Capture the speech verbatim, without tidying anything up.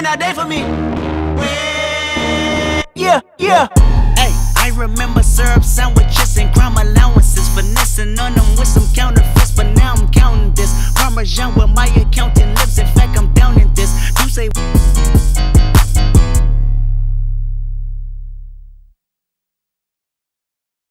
been all day for me. Yeah, yeah. Hey, I remember syrup sandwiches and crime allowances, finessing on them with some counterfeits, but now I'm counting this Parmesan with my